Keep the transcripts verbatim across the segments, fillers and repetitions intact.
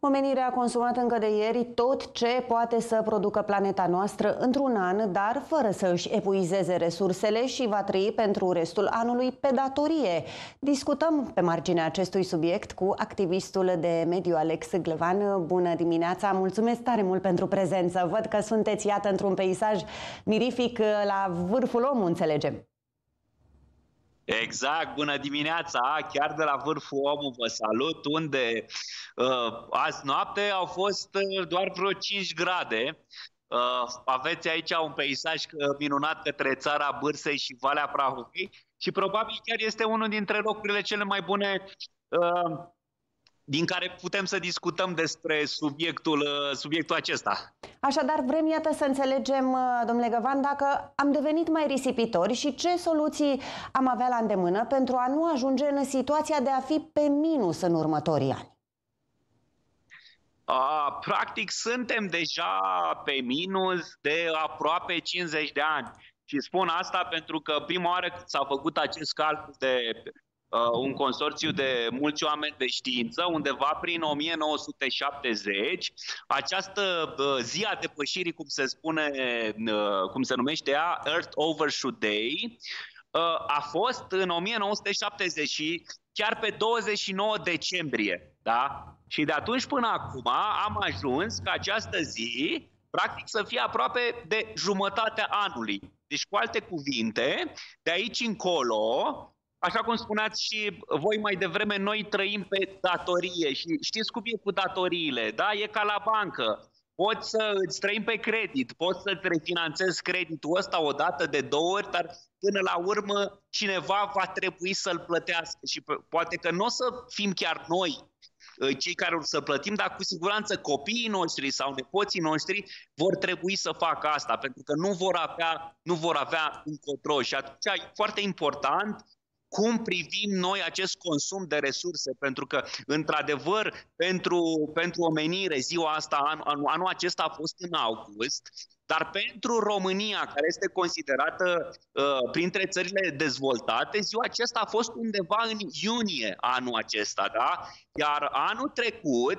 Omenirea a consumat încă de ieri tot ce poate să producă planeta noastră într-un an, dar fără să își epuizeze resursele și va trăi pentru restul anului pe datorie. Discutăm pe marginea acestui subiect cu activistul de mediu Alex Glăvan. Bună dimineața! Mulțumesc tare mult pentru prezență. Văd că sunteți, iată, într-un peisaj mirific la vârful omului, înțelegem. Exact, bună dimineața, chiar de la vârful omului vă salut, unde uh, azi noapte au fost uh, doar vreo cinci grade. Uh, aveți aici un peisaj minunat către țara Bârsei și Valea Prahovei și probabil chiar este unul dintre locurile cele mai bune uh, din care putem să discutăm despre subiectul, subiectul acesta. Așadar, vrem, iată, să înțelegem, domnule Glăvan, dacă am devenit mai risipitori și ce soluții am avea la îndemână pentru a nu ajunge în situația de a fi pe minus în următorii ani. A, practic, suntem deja pe minus de aproape cincizeci de ani. Și spun asta pentru că prima oară când s-a făcut acest calcul de un consorțiu de mulți oameni de știință, undeva prin o mie nouă sute șaptezeci, această zi a depășirii, cum se spune, cum se numește ea, Earth Overshoot Day, a fost în o mie nouă sute șaptezeci și chiar pe douăzeci și nouă decembrie. Da? Și de atunci până acum am ajuns ca această zi practic să fie aproape de jumătatea anului. Deci, cu alte cuvinte, de aici încolo, așa cum spuneați și voi mai devreme, noi trăim pe datorie și știți cum e cu datoriile, da? E ca la bancă. Poți să îți trăim pe credit, poți să-ți refinanțezi creditul ăsta o dată de două ori, dar până la urmă cineva va trebui să-l plătească și poate că nu o să fim chiar noi cei care o să plătim, dar cu siguranță copiii noștri sau nepoții noștri vor trebui să facă asta, pentru că nu vor avea, nu vor avea încotro. Și atunci e foarte important cum privim noi acest consum de resurse, pentru că, într-adevăr, pentru, pentru omenire, ziua asta, anul, anul acesta a fost în august, dar pentru România, care este considerată uh, printre țările dezvoltate, ziua aceasta a fost undeva în iunie anul acesta, da? Iar anul trecut,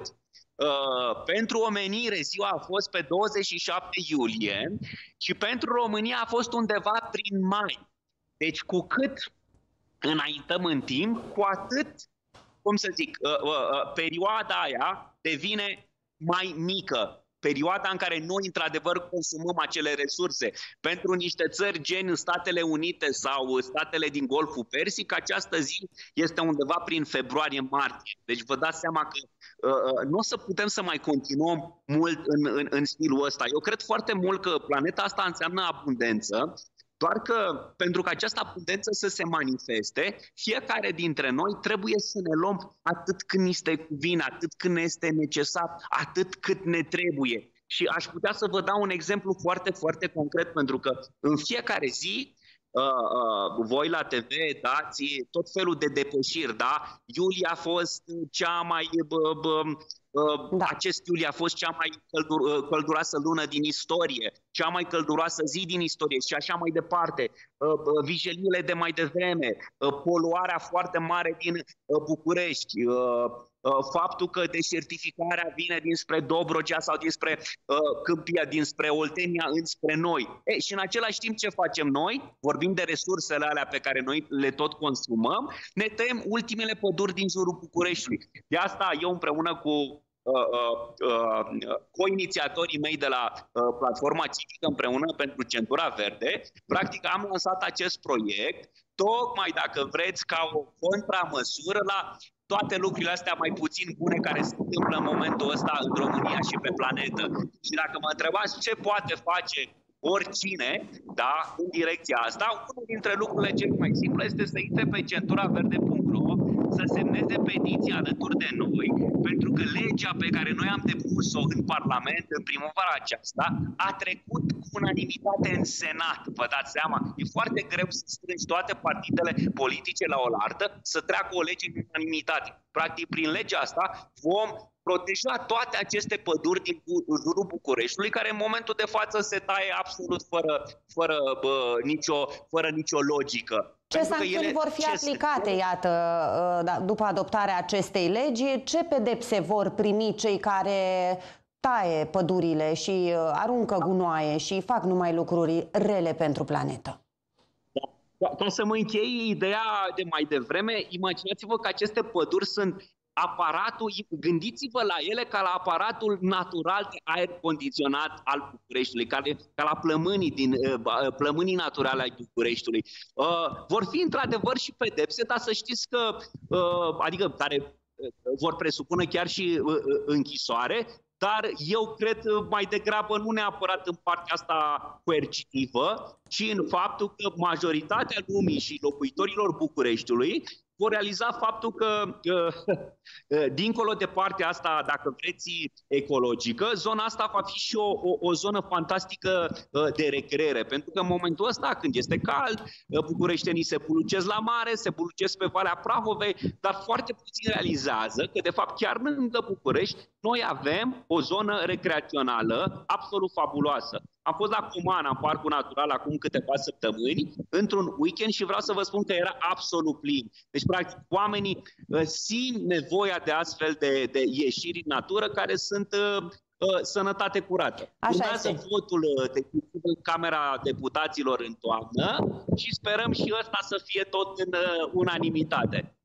uh, pentru omenire, ziua a fost pe douăzeci și șapte iulie și pentru România a fost undeva prin mai. Deci, cu cât înaintăm în timp, cu atât, cum să zic, perioada aia devine mai mică. Perioada în care noi, într-adevăr, consumăm acele resurse. Pentru niște țări gen Statele Unite sau statele din Golful Persic, această zi este undeva prin februarie-martie. Deci vă dați seama că uh, nu o să putem să mai continuăm mult în, în, în stilul ăsta. Eu cred foarte mult că planeta asta înseamnă abundență, doar că pentru că această abundență să se manifeste, fiecare dintre noi trebuie să ne luăm atât cât ni se cuvine, atât cât ne este necesar, atât cât ne trebuie. Și aș putea să vă dau un exemplu foarte, foarte concret, pentru că în fiecare zi, uh, uh, voi la T V dați tot felul de depășiri, da? Iulie a fost cea mai... Uh, uh, Da. Acest iulie a fost cea mai căldur, călduroasă lună din istorie, cea mai călduroasă zi din istorie și așa mai departe. Vigeliile de mai devreme, poluarea foarte mare din București, faptul că deșertificarea vine dinspre Dobrogea sau dinspre Câmpia, dinspre Oltenia înspre noi. E, și în același timp ce facem noi? Vorbim de resursele alea pe care noi le tot consumăm, ne tăiem ultimele păduri din jurul Bucureștiului. De asta eu împreună cu Uh, uh, uh, co-inițiatorii mei de la uh, Platforma Civică Împreună pentru Centura Verde, practic am lansat acest proiect, tocmai, dacă vreți, ca o contramăsură la toate lucrurile astea mai puțin bune care se întâmplă în momentul ăsta în România și pe planetă. Și dacă mă întrebați ce poate face oricine, da, în direcția asta, unul dintre lucrurile cele mai simple este să intre pe centura verde punct ro, să semneze petiția alături de noi, pentru că legea pe care noi am depus-o în Parlament în primăvara aceasta a trecut cu unanimitate în Senat. Vă dați seama? E foarte greu să strângi toate partidele politice la oaltă să treacă o lege în unanimitate. Practic, prin legea asta vom proteja toate aceste păduri din jurul Bucureștiului, care în momentul de față se taie absolut fără, fără, bă, nicio, fără nicio logică. Ce sancțiuni vor fi aplicate, iată, după adoptarea acestei legi? Ce pedepse vor primi cei care taie pădurile și aruncă gunoaie și fac numai lucruri rele pentru planetă? Ca să mă închei ideea de mai devreme, imaginați-vă că aceste păduri sunt aparatul, gândiți-vă la ele ca la aparatul natural de aer condiționat al Bucureștiului, ca, de, ca la plămânii, din, plămânii naturale ai Bucureștiului. Uh, vor fi într-adevăr și pedepse, dar să știți că, uh, adică care vor presupune chiar și uh, închisoare, dar eu cred mai degrabă nu neapărat în partea asta coercitivă, ci în faptul că majoritatea lumii și locuitorilor Bucureștiului vor realiza faptul că, dincolo de partea asta, dacă vreți, ecologică, zona asta va fi și o, o, o zonă fantastică de recreere. Pentru că în momentul ăsta, când este cald, bucureștenii se bulucesc la mare, se bulucesc pe Valea Prahovei, dar foarte puțin realizează că, de fapt, chiar lângă București, noi avem o zonă recreațională absolut fabuloasă. Am fost la Comana, în Parcul Natural, acum câteva săptămâni, într-un weekend și vreau să vă spun că era absolut plin. Deci, practic, oamenii uh, simt nevoia de astfel de, de ieșiri în natură care sunt uh, uh, sănătate curată. Urmează votul uh, de în Camera Deputaților în toamnă și sperăm și ăsta să fie tot în uh, unanimitate.